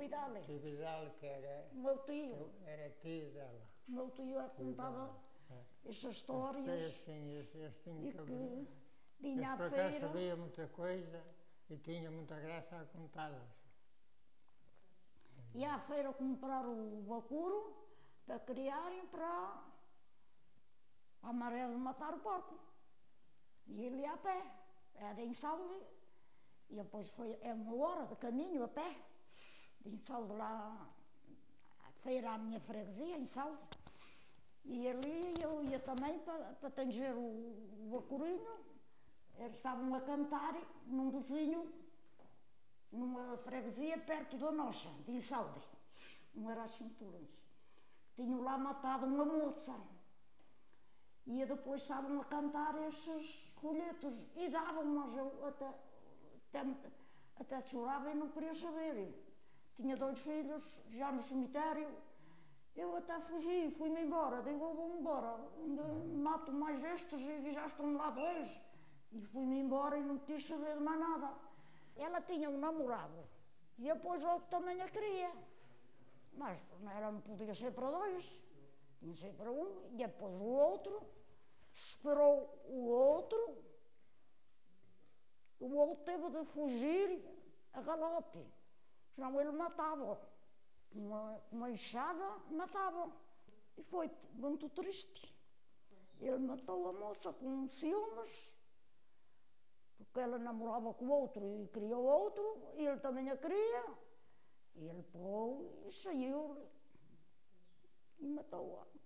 Vidal. Vidal, que era, O meu tio. era tio dela. O meu tio contava estas histórias e que vinha à por acaso feira. sabia muita coisa e tinha muita graça a contá-las. Ia à feira comprar o bacuro para criarem para a maré de matar o porco. E ele ia a pé, é de Insalde, e depois é 1 hora de caminho a pé, de Insalde lá, a feira à minha freguesia, Insalde. E ali eu ia também para tanger o bacurinho. Eles estavam a cantar num vizinho, numa freguesia perto da nossa, de Insalde. Não era as cinturas. Tinham lá matado uma moça. E depois estavam a cantar esses colhetos e davam, mas eu até chorava e não queria saber. Tinha 2 filhos já no cemitério. Eu até fugi, fui-me embora. Digo, eu vou-me embora, ainda mato mais estes e já estão lá 2. E fui-me embora e não quis saber de mais nada. Ela tinha um namorado e depois outro também a queria. Mas ela não podia ser para 2, tinha que ser para 1. E depois o outro esperou o outro teve de fugir a galope, senão ele matava. Uma enxada matava. E foi muito triste. Ele matou a moça com ciúmes, porque ela namorava com o outro e queria o outro, e ele também a queria. E ele pegou e saiu e matou-a.